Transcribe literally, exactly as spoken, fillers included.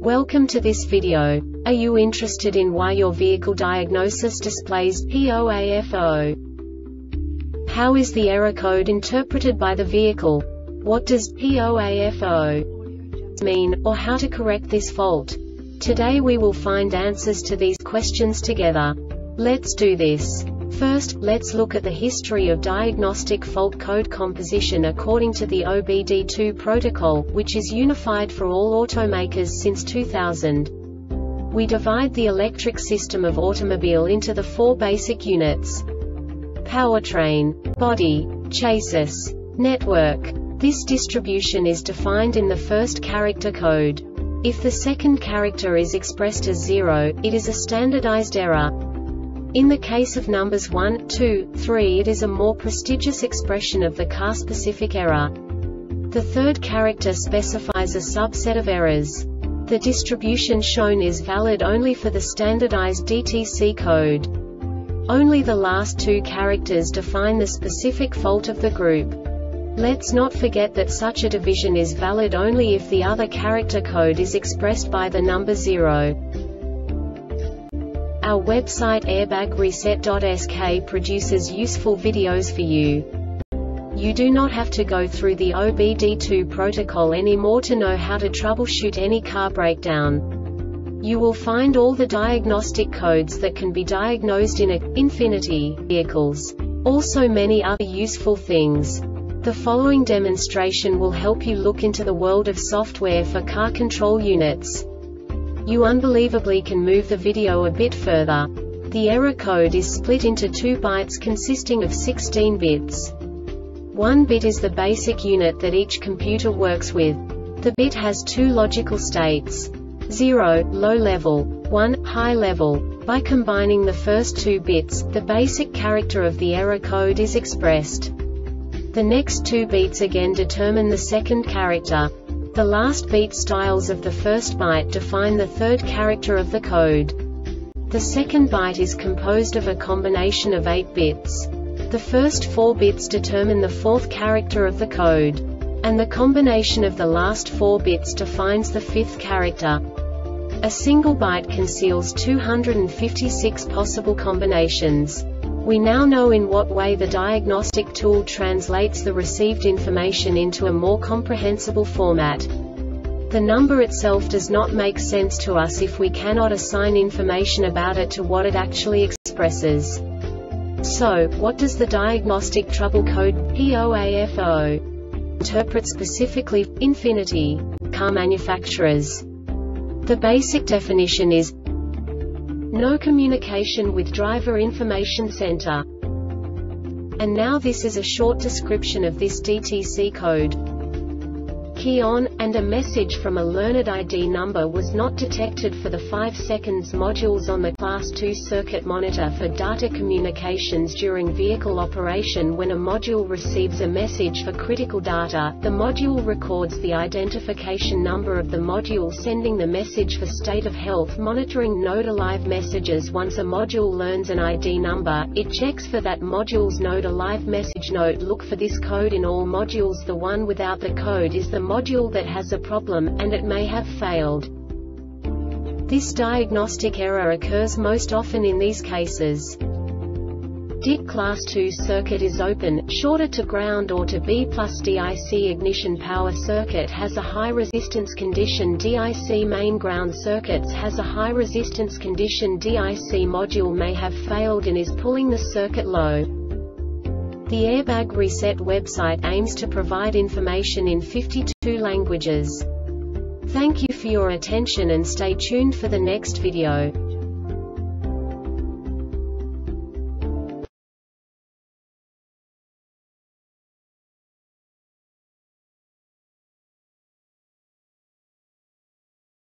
Welcome to this video. Are you interested in why your vehicle diagnosis displays P O A F O? How is the error code interpreted by the vehicle? What does P O A F O mean, or how to correct this fault? Today we will find answers to these questions together. Let's do this. First, let's look at the history of diagnostic fault code composition according to the O B D two protocol, which is unified for all automakers since two thousand. We divide the electric system of automobile into the four basic units: powertrain, body, chassis, network. This distribution is defined in the first character code. If the second character is expressed as zero, it is a standardized error. In the case of numbers one, two, three, it is a more prestigious expression of the car-specific error. The third character specifies a subset of errors. The distribution shown is valid only for the standardized D T C code. Only the last two characters define the specific fault of the group. Let's not forget that such a division is valid only if the other character code is expressed by the number zero. Our website airbag reset dot S K produces useful videos for you. You do not have to go through the O B D two protocol anymore to know how to troubleshoot any car breakdown. You will find all the diagnostic codes that can be diagnosed in a Infiniti vehicles. Also many other useful things. The following demonstration will help you look into the world of software for car control units. You unbelievably can move the video a bit further. The error code is split into two bytes consisting of sixteen bits. One bit is the basic unit that each computer works with. The bit has two logical states: zero, low level, one, high level. By combining the first two bits, the basic character of the error code is expressed. The next two beats again determine the second character. The last beat styles of the first byte define the third character of the code. The second byte is composed of a combination of eight bits. The first four bits determine the fourth character of the code. And the combination of the last four bits defines the fifth character. A single byte conceals two hundred fifty-six possible combinations. We now know in what way the diagnostic tool translates the received information into a more comprehensible format. The number itself does not make sense to us if we cannot assign information about it to what it actually expresses. So, what does the diagnostic trouble code P O A F O interpret specifically for Infiniti car manufacturers? The basic definition is no communication with driver information center. And now this is a short description of this D T C code. Key on, and a message from a learned I D number was not detected for the five seconds modules on the class two circuit monitor for data communications during vehicle operation. When a module receives a message for critical data, the module records the identification number of the module sending the message for state of health monitoring node alive messages. Once a module learns an I D number, it checks for that module's node alive message. Note: look for this code in all modules. The one without the code is the module that has a problem, and it may have failed. This diagnostic error occurs most often in these cases: D I C class two circuit is open, shorted to ground or to B plus D I C ignition power circuit has a high resistance condition. D I C main ground circuits has a high resistance condition. D I C module may have failed and is pulling the circuit low. The Airbag Reset website aims to provide information in fifty-two languages. Thank you for your attention and stay tuned for the next video.